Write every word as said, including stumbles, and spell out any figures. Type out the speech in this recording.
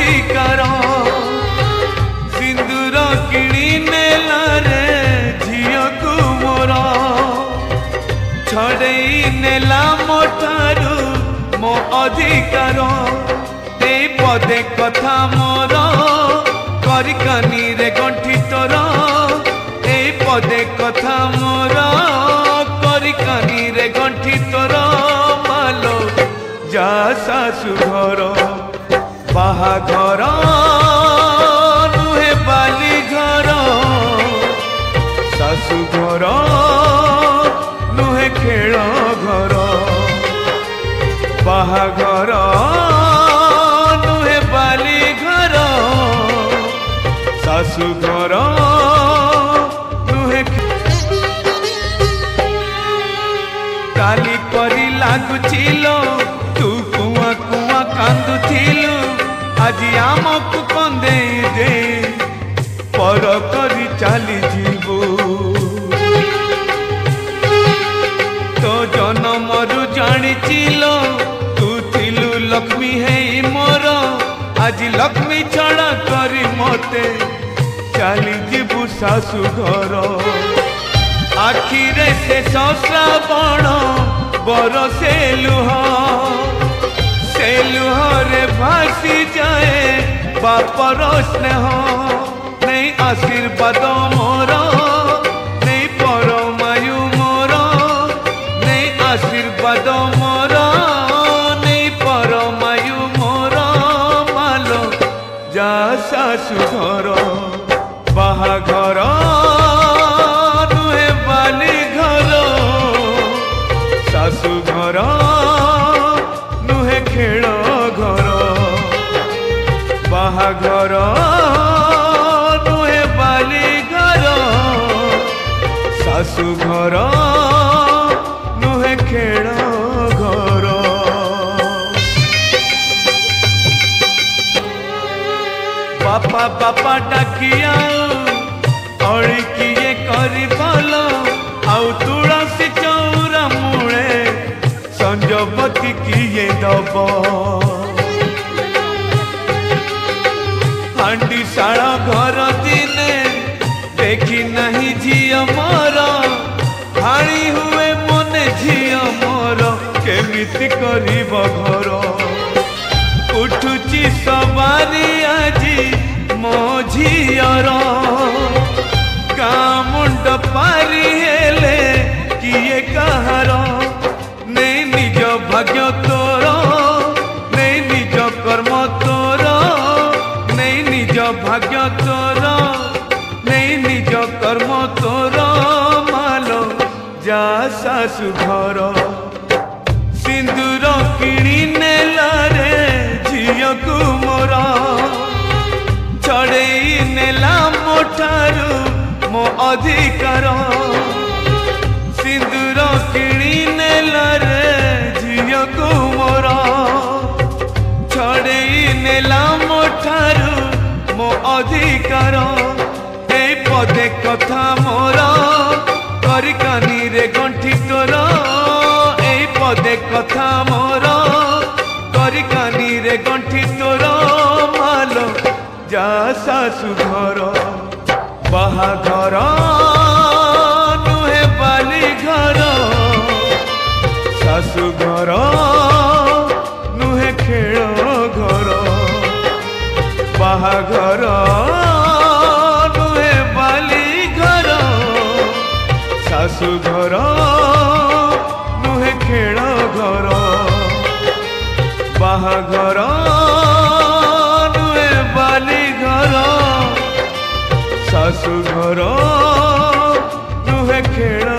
अधिकार सिंदूर किणी नेला रे झियो को मोर छड़ई नेला मोठारू मो अधिकार ए पदे कथा मोर करिकानी रे गंठी तोर ए पदे कथा मोर करिकानी रे गंठी तोर मालो जा सासु घर बाहाघर नुहे बाली घर सासु घर नुहे खेल घर बाहाघर नुहे बाली घर सासु घर नुहे काली परी लागुचिलो तू कुआ कुआ कांदुथिलु আজি आमको कंदे दे पर करी चली जीवु तो जन्मरु जानिचिलो तू थिलु लक्ष्मी है मोर आज लक्ष्मी छड़ा करी मते चली जीवु सासु घर आखिरे से श्रावण बरसे लुह से लुहरे भासी जाए बापर स्नेह नहीं आशीर्वाद मोर नहीं परमायु मोर नहीं आशीर्वाद मोर नहीं परमायु मोर मालो जा सासु घर बाहाघर नुहे बाली घर सासु घर खेल घर बाहाघर नुहे बाली घर सासु घर नुहे खेल घर बापा बापा डाकिया अड़ी किए करी भल आउ तुलसी चौरा मूले संजपति किए दब हांडी शाला घर दिने देखी नहीं झियो मोर हाणी हुए मने झियो मोर केमिति करिब घर उठुची सवारी आजी मो झियर गाँ मुंड पारी हेले किए कहार नहीं निज भाग्य तोर नहीं निज कर्म तोर नहीं निज भाग्य तोर नहीं निज कर्म तोर मालो जा सासु घर सिंदूर किणी नेला रे झियो को मोर छड़ई नेला मोठारू मो अधिकार सिंदूर किणी नेला रे झियो को मोर छड़ई नेला मोठारू मो अधिकार ए पदे कथा मोर करिकानी रे गंठी तोर ए पदे कथा मोर करिकानी रे गंठी तोर मालो जा सासु घर बाहाघर नुहे बाली घर सासु घर नुहे खेल घर बाहाघर नुहे बाली घर सासु घर नुहे खेल घर बाहाघर नुहे बाली घर सासु घर नुहे खेल